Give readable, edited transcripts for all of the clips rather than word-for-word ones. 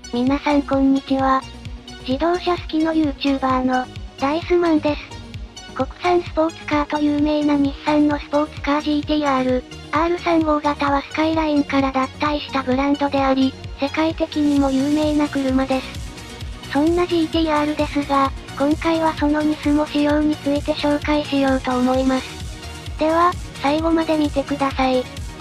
皆さんこんにちは。自動車好きの YouTuber のダイスマンです。国産スポーツカーと有名な日産のスポーツカー GTR、R35 型はスカイラインから脱退したブランドであり、世界的にも有名な車です。そんな GTR ですが、今回はそのニスモ仕様について紹介しようと思います。では、最後まで見てください。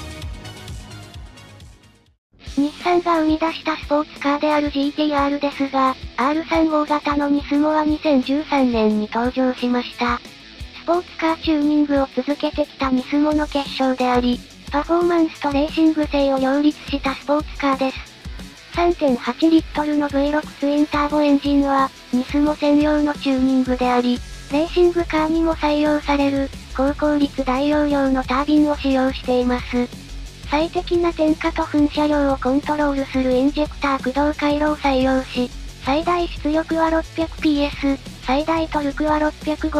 日産が生み出したスポーツカーである GTR ですが、R35 型のニスモは2013年に登場しました。スポーツカーチューニングを続けてきたニスモの結晶であり、パフォーマンスとレーシング性を両立したスポーツカーです。3.8 リットルの V6 ツインターボエンジンは、ニスモ専用のチューニングであり、レーシングカーにも採用される、高効率大容量のタービンを使用しています。最適な点火と噴射量をコントロールするインジェクター駆動回路を採用し、最大出力は 600PS、最大トルクは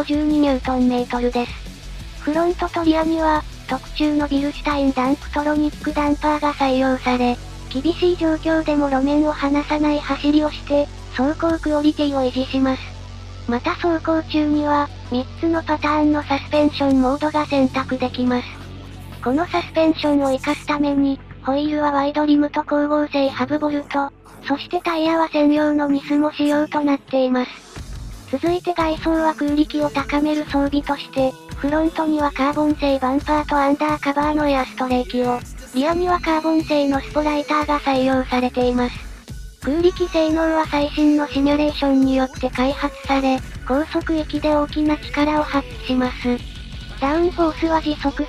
652Nm です。フロントとリアには、特注のビルシュタインダンプトロニックダンパーが採用され、厳しい状況でも路面を離さない走りをして、走行クオリティを維持します。また走行中には、3つのパターンのサスペンションモードが選択できます。このサスペンションを活かすために、ホイールはワイドリムと光合成ハブボルト、そしてタイヤは専用のニスモ仕様となっています。続いて外装は空力を高める装備として、フロントにはカーボン製バンパーとアンダーカバーのエアストレーキを、リアにはカーボン製のスポライターが採用されています。空力性能は最新のシミュレーションによって開発され、高速域で大きな力を発揮します。ダウンフォースは時速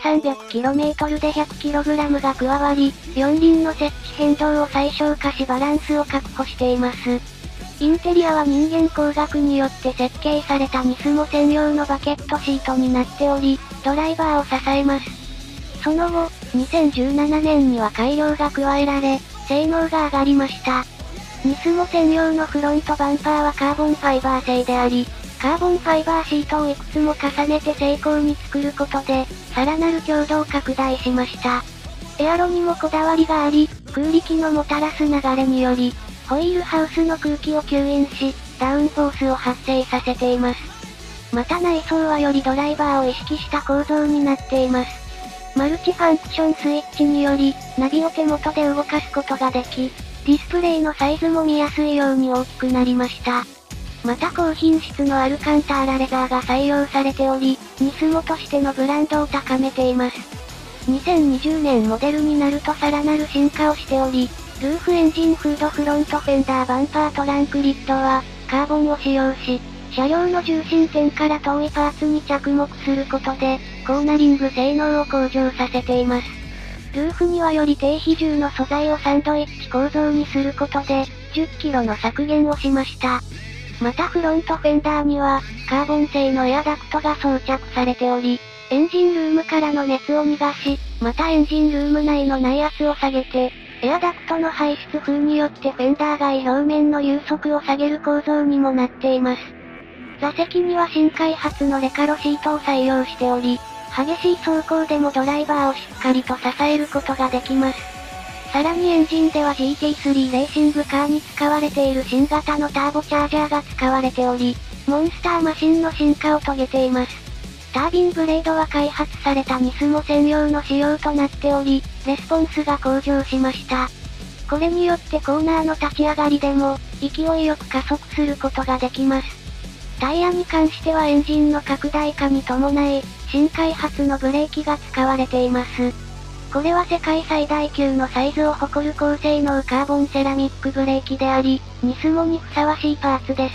300km で 100kg が加わり、四輪の設置変動を最小化しバランスを確保しています。インテリアは人間工学によって設計されたニスモ専用のバケットシートになっており、ドライバーを支えます。その後、2017年には改良が加えられ、性能が上がりました。ニスモ専用のフロントバンパーはカーボンファイバー製であり、カーボンファイバーシートをいくつも重ねて精巧に作ることで、さらなる強度を拡大しました。エアロにもこだわりがあり、空力のもたらす流れにより、ホイールハウスの空気を吸引し、ダウンフォースを発生させています。また内装はよりドライバーを意識した構造になっています。マルチファンクションスイッチにより、ナビを手元で動かすことができ、ディスプレイのサイズも見やすいように大きくなりました。また高品質のアルカンターラレザーが採用されており、ニスモとしてのブランドを高めています。2020年モデルになるとさらなる進化をしており、ルーフエンジンフードフロントフェンダーバンパートランクリッドは、カーボンを使用し、車両の重心点から遠いパーツに着目することで、コーナリング性能を向上させています。ルーフにはより低比重の素材をサンドイッチ構造にすることで、10キロの削減をしました。またフロントフェンダーには、カーボン製のエアダクトが装着されており、エンジンルームからの熱を逃がし、またエンジンルーム内の内圧を下げて、エアダクトの排出風によってフェンダー外表面の流速を下げる構造にもなっています。座席には新開発のレカロシートを採用しており、激しい走行でもドライバーをしっかりと支えることができます。さらにエンジンでは GT3 レーシングカーに使われている新型のターボチャージャーが使われており、モンスターマシンの進化を遂げています。タービンブレードは開発されたニスモ専用の仕様となっており、レスポンスが向上しました。これによってコーナーの立ち上がりでも、勢いよく加速することができます。タイヤに関してはエンジンの拡大化に伴い、新開発のブレーキが使われています。これは世界最大級のサイズを誇る高性能カーボンセラミックブレーキであり、ニスモにふさわしいパーツです。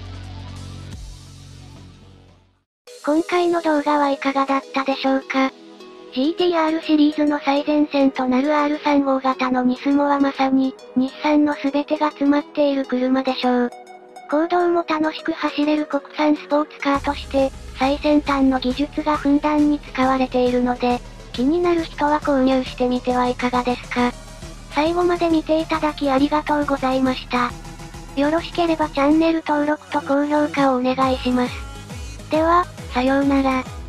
今回の動画はいかがだったでしょうか。GTR シリーズの最前線となる R35 型のニスモはまさに、日産の全てが詰まっている車でしょう。公道も楽しく走れる国産スポーツカーとして、最先端の技術がふんだんに使われているので、気になる人は購入してみてはいかがですか。最後まで見ていただきありがとうございました。よろしければチャンネル登録と高評価をお願いします。では、さようなら。